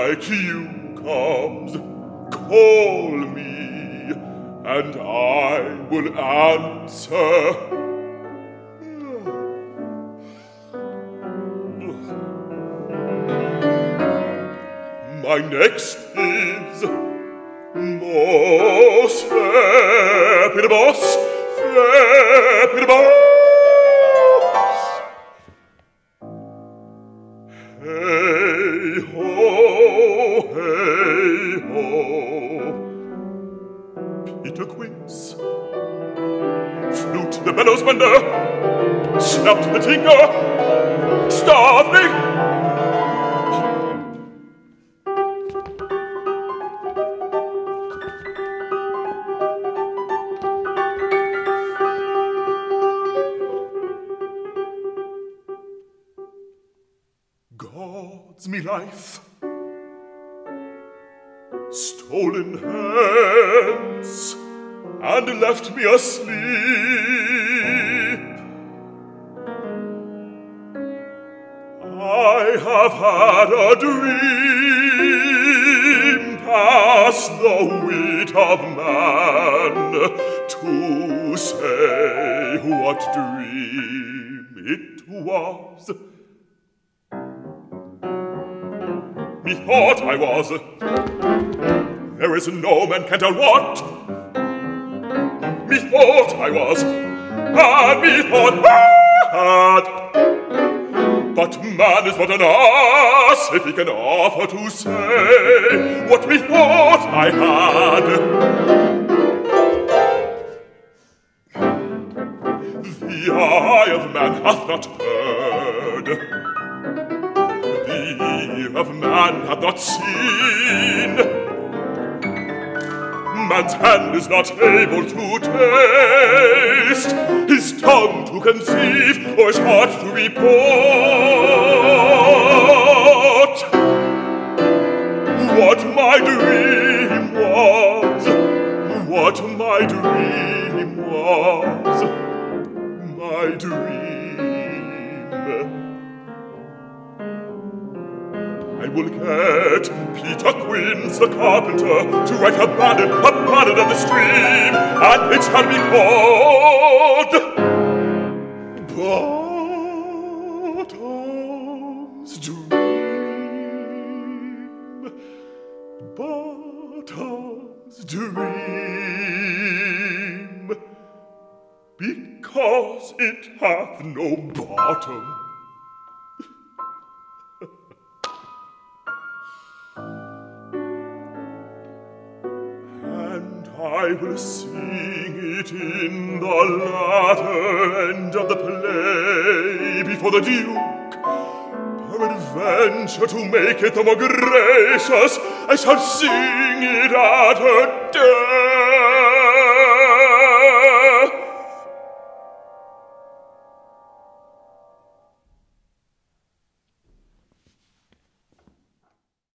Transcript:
like you comes, call me, and I will answer. My next is most fabulous, fabulous. Hey ho, Peter Quince, flute the bellows bender, snap the tinker, starveling. God's me life, stolen hands, and left me asleep. I have had a dream past the wit of man to say what dream it was. Methought I was, there is no man can tell what. Methought I was, and methought had. But man is but an ass if he can offer to say what methought I had. The eye of man hath not heard, the ear of man hath not seen, man's hand is not able to taste, his tongue to conceive, or his heart to report what my dream was, what my dream was, my dream. I will get Peter Quince the carpenter to write a ballad of the stream, and it shall be called Bottom's Dream. Bottom's Dream, because it hath no bottom. I will sing it in the latter end of the play before the Duke. Peradventure, to make it the more gracious, I shall sing it at her death.